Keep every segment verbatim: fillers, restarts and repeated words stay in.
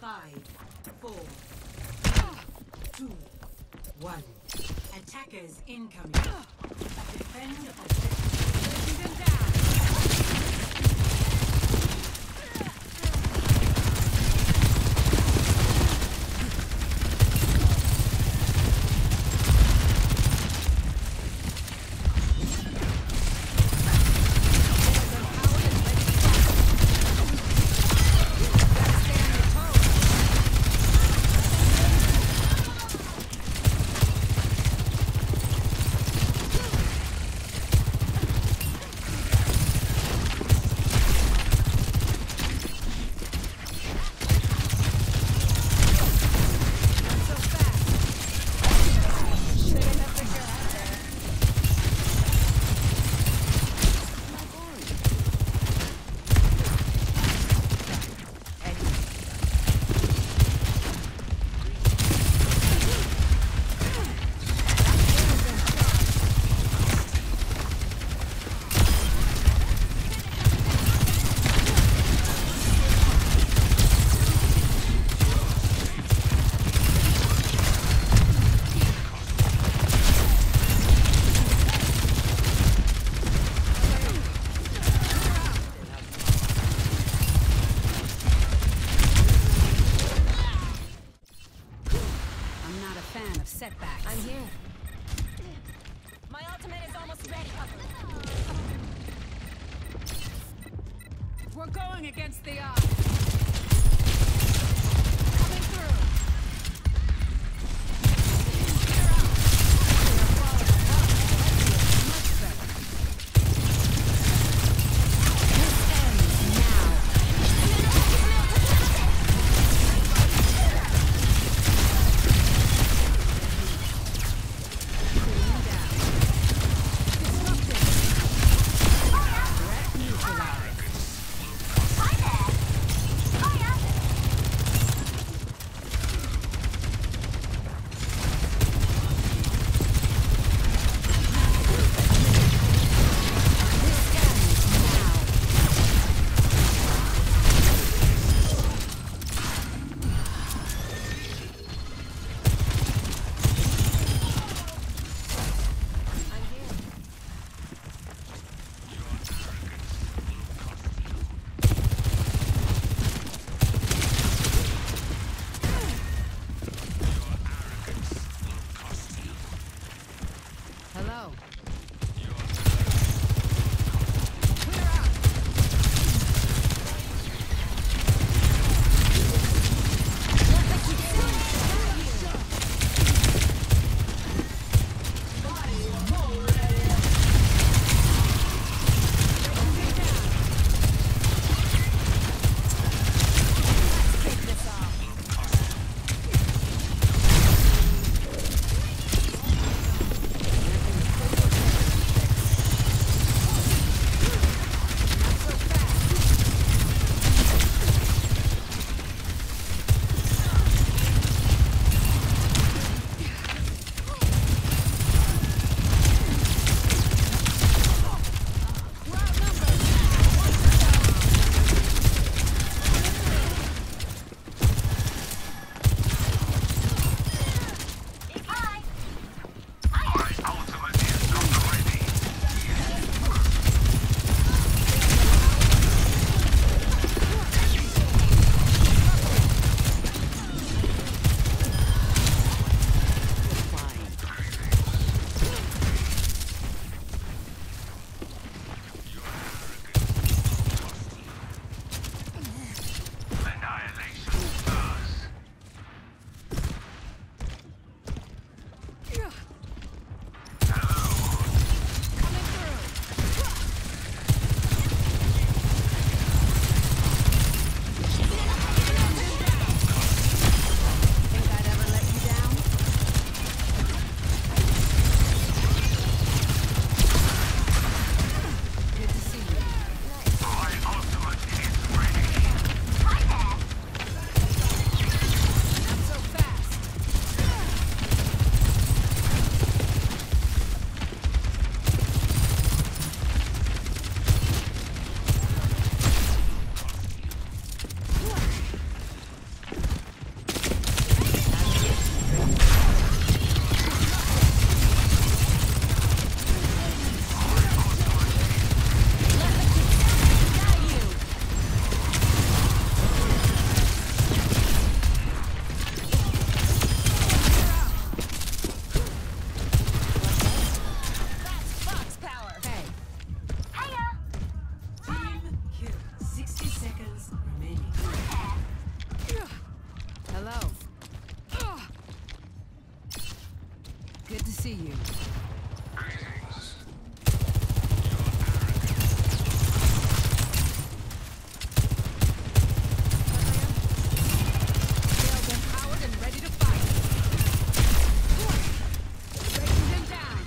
Five, four, two, one. Attackers incoming. Defend objective. Them down. Setbacks. I'm here. My ultimate is almost ready. We're going against the odds. Coming through. see you. They're empowered and ready to fight. Breaking them down.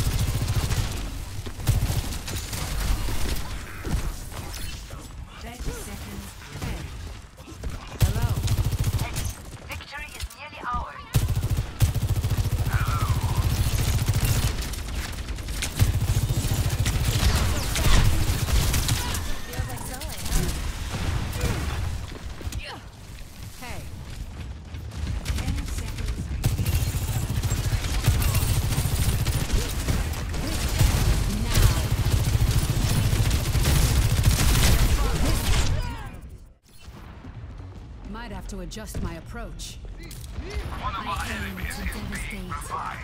thirty seconds. ten. Hello. Victory is nearly ours. Feels like selling, huh? Hey. Ten seconds. Might have to adjust my approach. One of our enemies is being revived.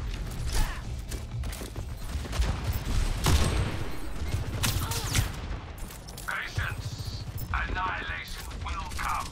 Patience. Annihilation will come.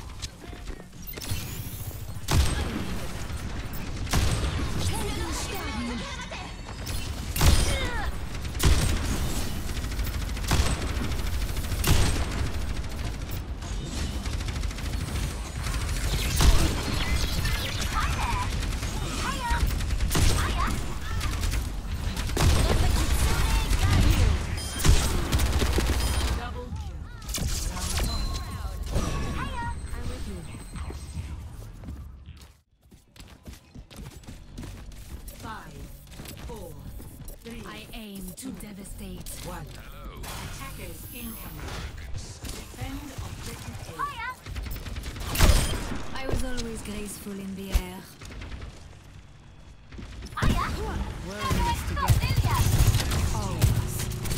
Double kill. I'm with you. Five, four, three, I aim to devastate. one. Attackers incoming. Defend objective A. I was always graceful in the air. We're in this together. All of us.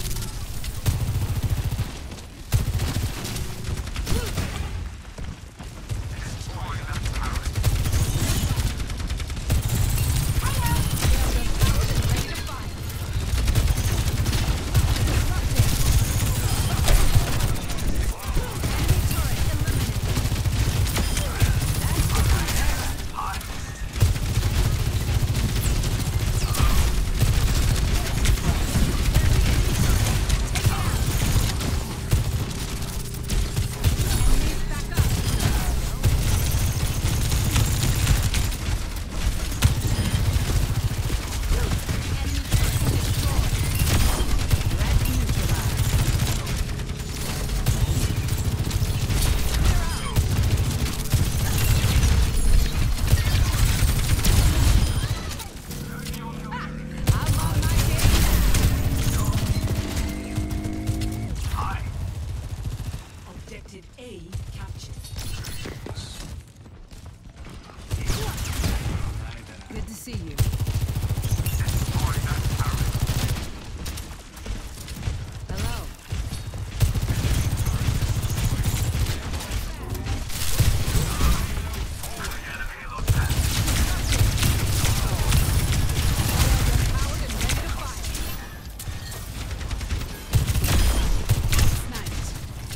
Destroy that turret. Objective A captured. Good to see you. Destroy that turret. Hello. Enemy looks at. Empowered and ready to fight. Sniped.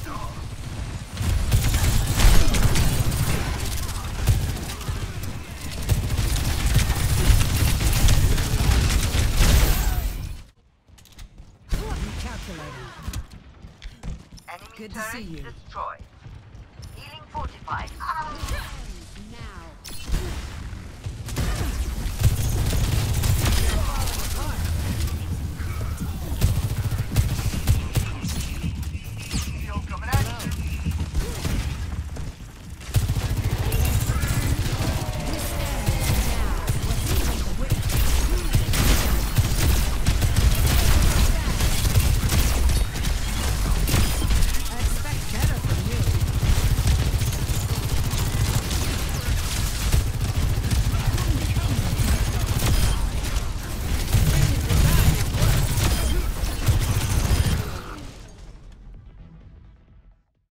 Recalculating. Enemy Good to turret see you. destroyed. Healing fortified. Ah!